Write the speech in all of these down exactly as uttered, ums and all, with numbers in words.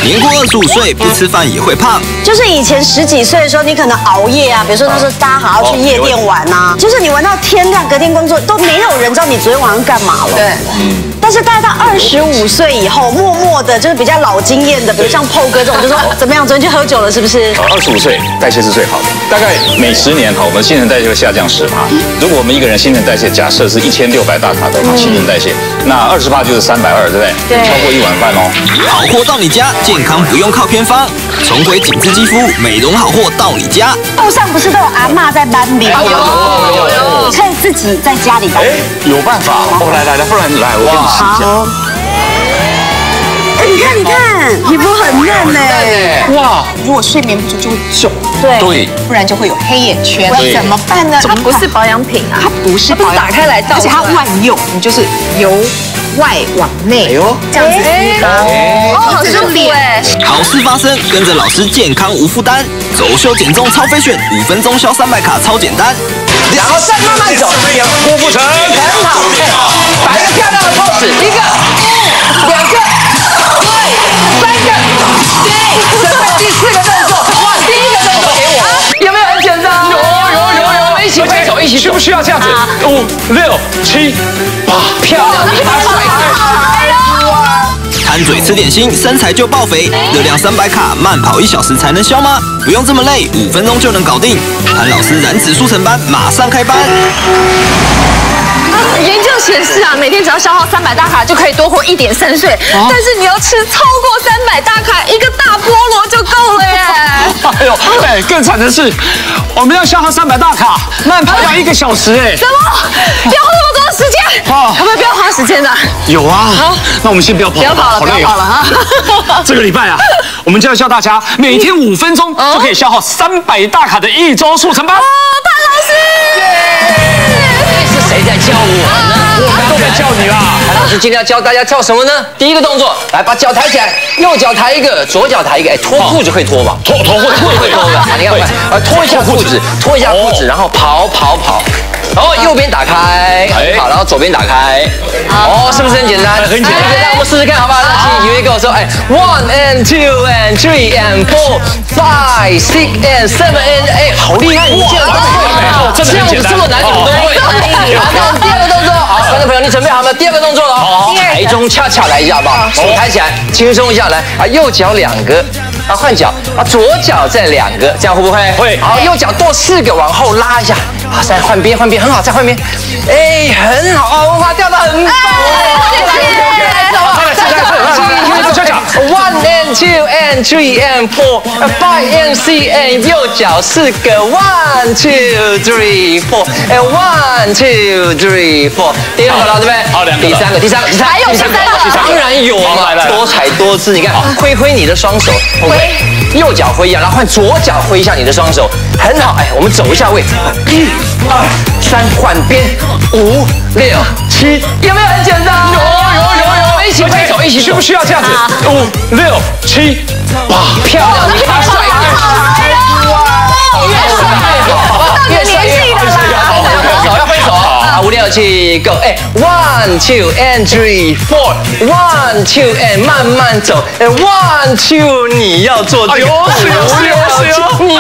年过二十五岁不吃饭也会胖。 就是以前十几岁的时候，你可能熬夜啊，比如说那时候大家好要去夜店玩啊，就是你玩到天亮，隔天工作都没有人知道你昨天晚上干嘛了。对，嗯。但是大概到二十五岁以后，默默的就是比较老经验的，比如像 P O 哥这种，就说怎么样，昨天去喝酒了是不是？ 二十五岁代谢是最好的，大概每十年哈，我们新陈代谢会下降十趴。如果我们一个人新陈代谢假设是一千六百大卡的新陈代谢，那二十趴就是三百二，对不对？对，超过一碗饭哦。 好货到你家，健康不用靠偏方，重回紧致肌肤，美容好货到你家。 路上不是都有阿嬷在搬饼？有有有，可以自己在家里搬。哎， 有办法哦！来来来，不然来我给你试一下。 哎，你看你看，皮肤很嫩呢。 哇！如果睡眠不足就会肿， 对， 不然就会有黑眼圈，怎么办呢？ 它不是保养品啊， 它不是保养， 打开来倒， 而且它万用，你就是由外往内，这样子吸的， 哦，好舒服哎！ 好事发生，跟着老师健康无负担，走秀减重超飞旋，五分钟消三百卡超简单。 然后再慢慢走， 郭富城很好，摆一个漂亮的 pose， 一个、两个、三个，对，准备第四个动作，哇，第一个动作给我，有没有很简单？有有有有，我们一起挥手，一起需不需要这样子？五六七八， 漂亮，你把甩开。 贪嘴吃点心，身材就爆肥，热量三百卡，慢跑一小时才能消吗？不用这么累，五分钟就能搞定。潘老师燃脂速成班马上开班。 研究显示啊，每天只要消耗三百大卡就可以多活一点三岁，但是你要吃超过三百大卡，一个大菠萝就够了耶。 哎呦，哎，更惨的是，我们要消耗三百大卡，慢跑要一个小时哎。 什么？要那么多时间？啊，可不可以不要花时间的？ 有啊。那我们先不要跑， 不要跑了，不要跑了哈。 这个礼拜啊，我们就要教大家每天五分钟就可以消耗三百大卡的一周速成班。 哦，潘老师。 是谁在教我呢？ 我们都在教你啦。 潘老师今天要教大家跳什么呢？第一个动作，来把脚抬起来，右脚抬一个，左脚抬一个，哎，脱裤子会脱吧？ 脱脱会会会脱的。你看，呃，脱一下裤子，脱一下裤子，然后跑跑跑。然后右边打开，好，然后左边打开，哦，是不是很简单？ 很简单， 很简单，我们试试看，好不好？那请你们跟我说，哎 ，one and two and three and four five six and seven and eight， 好厉害，你这样都会，这样子这么难你们都会。好，第二个动作，好，观众朋友，你准备好了？第二个动作了，好，台中恰恰来一下，好不好？手抬起来，轻松一下，来啊，右脚两个。啊，换脚啊，左脚再两个，这样会不会？ 会。 好，右脚多四个，往后拉一下。好，再换边，换边，很好，再换边。哎，很好，哦，哇，掉得很棒。 谢谢。 走，再来，再来，再来。One and two and three and four, five and six and 右脚四个 ，one two three four, and one two three four。第二个了，对不对？ 好，两个。 第三个，第三个，第三个， 还有第三个， 当然有嘛，多彩多姿。你看，挥挥你的双手。挥，右脚挥一下，然后换左脚挥一下你的双手，很好。哎，我们走一下位，一、二、三，换边，五、六、七，有没有很简单？有有有有，我们一起挥手，一起， 需不需要这样子？五、六、七、八， 漂亮，你把帅越帅越好，好吧？越帅越好，手要挥手啊！五六七 ，Go！ 哎 ，One two and three four，One two and 慢慢走，哎 ，One two 你要做这个， 有是有是有是有， 你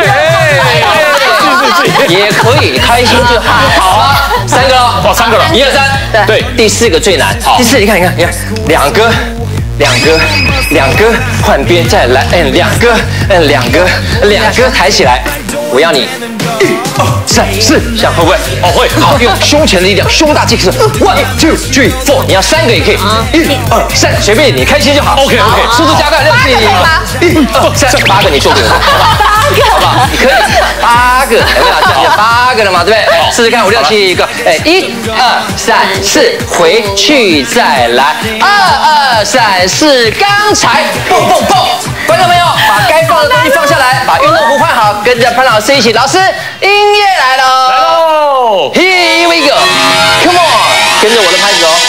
也可以，开心就好。好啊，三个了， 哇，三个了， 一二三，对，第四个最难。第四，你看你看你看，两个。两个，两个换边再来，嗯，两个，嗯，两个，两个抬起来，我要你，一二三四，想会不会？ 哦会， 好，用胸前的力量，胸大肌克 ，one two three four， 你要三个也可以，一二三，随便你开心就好。 OK OK， 速度加快，六七一二三，八个你做给我，好不好？你可以八个，有没有？这样就八个了嘛，对不对？试试看，五六七一个，哎，一二三四，回去再来，二二三。是刚才蹦蹦蹦，观众朋友把该放的东西放下来，把运动服换好，跟着潘老师一起。老师，音乐来了， 来喽 ！Here we go，Come on， 跟着我的拍子哦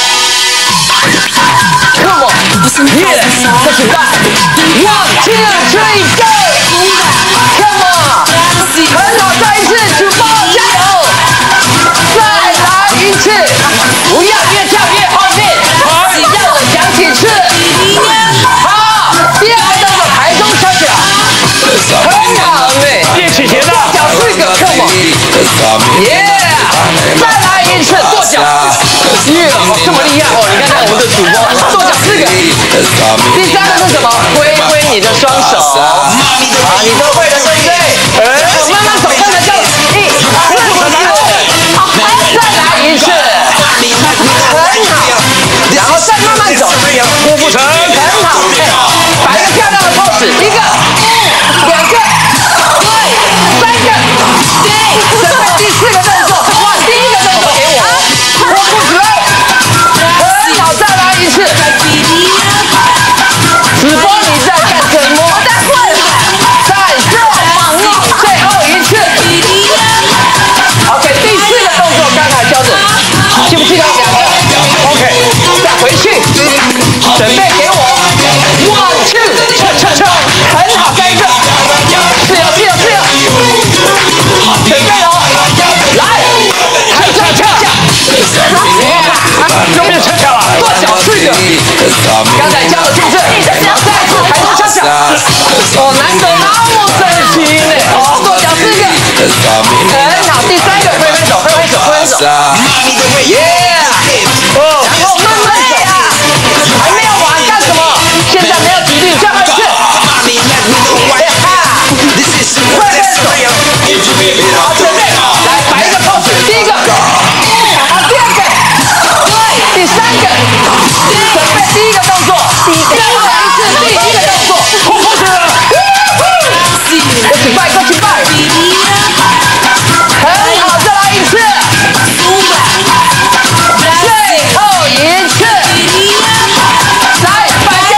，Come on，Yeah， 再举办 ，One two three go，Come on， 很好，再一次，主播加油，再来一次，不要越跳越后面，只要我讲几次。好，第二个动作耶！再来一次跺脚，耶，这么厉害哦！你看看我们的主播跺脚四个。第三个是什么？挥挥你的双手，啊，你都会了，对不对？哎，慢慢走，慢慢走，一、二、三、四，再来一次，很好，然后再慢慢走，郭富城，很好，摆一个漂亮的 pose， 一个，两个，三个，准备第四个动作，哇，第一个动作给我，郭富城，很好，再来一次，直播你在干什么？我在混，再做，最后一次 ，OK， 第四个动作刚才教的，记不记得两个 ？OK， 再回去，准备给我 ，one two， 撤撤撤，很好，再一个，是有是有是有，准备了，来，还在跳，又变跳跳了，跺脚四个，刚才教的是不是？然后再一次抬头跳跳，哦，难得那么真心呢，哦，跺脚四个，很好，第三个挥挥手，挥挥手，挥挥手，耶，哦，然后慢慢走，还没有完干什么？现在没有体力，再来一次，快点手，好，准备，来摆一个 pose， 第一个，好，第二个，第三个，准备第一个动作，第一个，最后一次第一个动作，空空的，有请拜，有请拜，很好，再来一次，最后一次，来摆个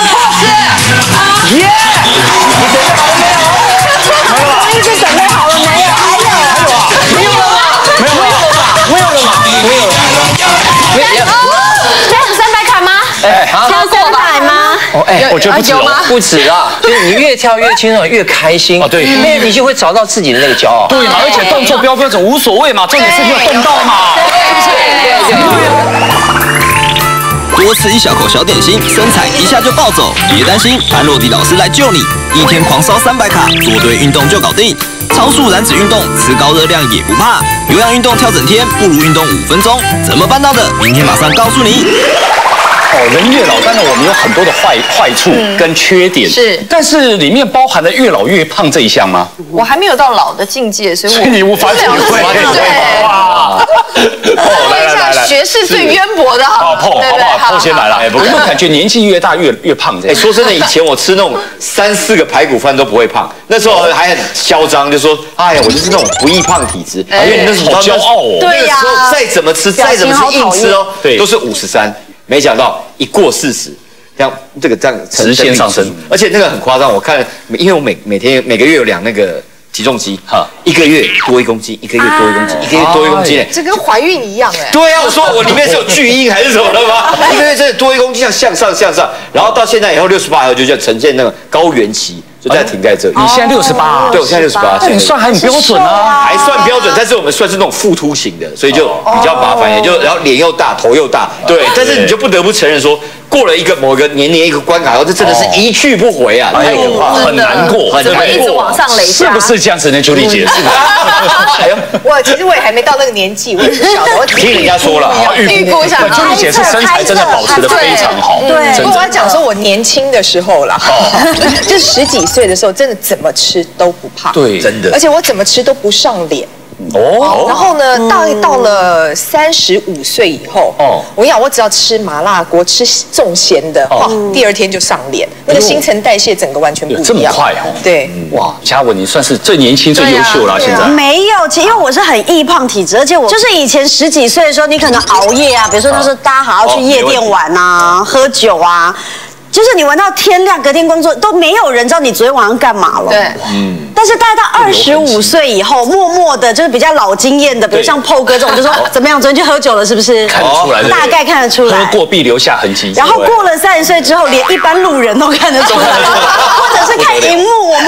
pose， 耶，你准备好了没有？ 我一直准备好了没有？还有， 没有了吗？没有了吗？没有了吗？没有了。没有。 这样三百卡吗？ 哎，好。 跳三百吗？ 哦，哎， 我觉得不止哦。 不止啊，就是你越跳越轻松，越开心。 哦对因为你就会找到自己的那个骄傲。 对嘛，而且动作标不标准无所谓嘛，重点是你有动到嘛。 对对对。 多吃一小口小点心，身材一下就暴走。别担心，潘若迪老师来救你，一天狂烧三百卡，做对运动就搞定。超速燃脂运动，吃高热量也不怕。有氧运动跳整天，不如运动五分钟。怎么办到的？明天马上告诉你。 哦，人越老，当然我们有很多的坏坏处跟缺点， 是但是里面包含了越老越胖这一项吗？ 我还没有到老的境界，所以所以你无法体会。 对， 哇！ 问一下学识最渊博的， 好，碰好不好？碰先来了。 哎，不有没有感觉年纪越大越越胖？ 哎，说真的，以前我吃那种三四个排骨饭都不会胖，那时候还很嚣张，就说，哎呀，我就是那种不易胖体质，因为你那时候好骄傲哦。 对呀， 那个时候再怎么吃，再怎么吃硬吃哦， 对， 都是五十三，没想到一过四十。像这个这样直线上升， 而且那个很夸张。我看，因为我每每天每个月有量那个体重机，哈，一个月多一公斤，一个月多一公斤，一个月多一公斤， 这跟怀孕一样哎。 对啊，我说我里面是有巨婴还是什么的吗？一个月真的多一公斤，像向上向上，然后到现在以后六十八以后就叫呈现那个高原期，就在停在这里。 你现在六十八， 对，我现在六十八， 你算还很标准啊， 还算标准，但是我们算是那种腹凸型的，所以就比较麻烦，也就然后脸又大，头又大，对，但是你就不得不承认说。过了一个某个年龄一个关卡后，这真的是一去不回啊，太可怕， 很难过， 只会一直往上累加， 是不是这样子呢？朱丽姐，是的。 哎呦，我其实我也还没到那个年纪，我也不晓得。我听人家说了， 预估一下。 朱丽姐是身材真的保持得非常好， 对。 不过我要讲说，我年轻的时候啦，就十几岁的时候，真的怎么吃都不胖， 对， 真的， 而且我怎么吃都不上脸。 哦， 然后呢，到到了三十五岁以后，哦，我跟你讲，我只要吃麻辣锅，吃重咸的，哇，第二天就上脸，那个新陈代谢整个完全不一样， 这么快哦？ 对， 哇，嘉文你算是最年轻、最优秀了，现在没有，其实因为我是很易胖体质，而且我就是以前十几岁的时候，你可能熬夜啊，比如说那时候大家还要去夜店玩啊，喝酒啊。就是你玩到天亮，隔天工作都没有人知道你昨天晚上干嘛了。 对， 嗯。但是大概到二十五岁以后，默默的，就是比较老经验的，比如像 P O 哥这种，就说怎么样，昨天去喝酒了，是不是？ 看得出来， 大概看得出来。 喝过必留下痕迹。 然后过了三十岁之后，连一般路人都看得出来，或者是看荧幕，我妈妈都会说。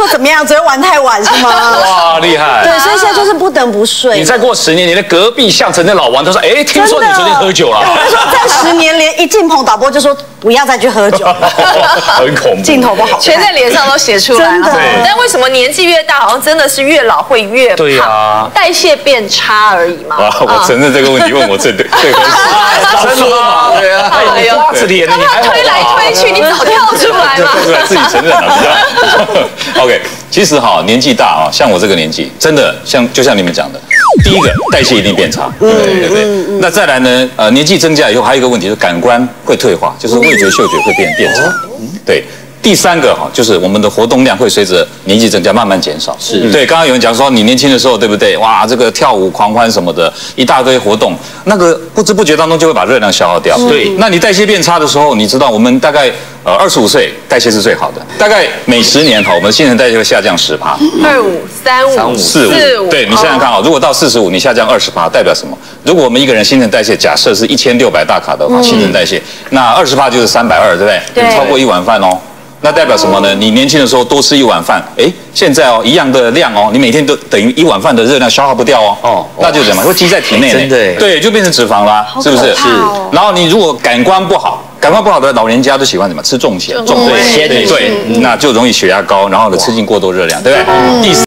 说怎么样？昨天玩太晚是吗？ 哇，厉害！ 对，所以现在就是不等不睡。 你再过十年，你的隔壁巷城的老王都说，哎，听说你昨天喝酒了。 他说这十年连一进棚导播就说不要再去喝酒， 很恐怖， 镜头不好， 全在脸上都写出来了。但为什么年纪越大，好像真的是越老会越胖？ 对呀， 代谢变差而已嘛。 啊，我承认这个问题问我最对最合适。真的吗？对啊，哎呀，瓜子脸，你还推来推去，你早跳出来嘛？ 跳出来自己承认了。OK， 其实哈，年纪大啊，像我这个年纪，真的像就像你们讲的，第一个代谢一定变差，对对对。那再来呢，呃，年纪增加以后，还有一个问题是感官会退化，就是味觉、嗅觉会变变差。对。第三个哈，就是我们的活动量会随着年纪增加慢慢减少。是对，刚刚有人讲说你年轻的时候，对不对？哇，这个跳舞狂欢什么的，一大堆活动，那个不知不觉当中就会把热量消耗掉。对，那你代谢变差的时候，你知道我们大概呃二十五岁代谢是最好的，大概每十年哈，我们新陈代谢会下降十趴。 二五、三五、 四五，对你想想看啊，如果到四十五你下降二十趴，代表什么？如果我们一个人新陈代谢假设是一千六百大卡的话，新陈代谢那二十趴就是三百二，对不对？对，超过一碗饭哦。那代表什么呢？你年轻的时候多吃一碗饭，哎，现在哦一样的量哦，你每天都等于一碗饭的热量消耗不掉哦，哦，那就怎么会积在体内呢？真的，对，就变成脂肪啦，是不是？是。然后你如果感官不好，感官不好的老人家都喜欢什么？吃重咸，重咸，对对，那就容易血压高，然后呢吃进过多热量，对不对？第四。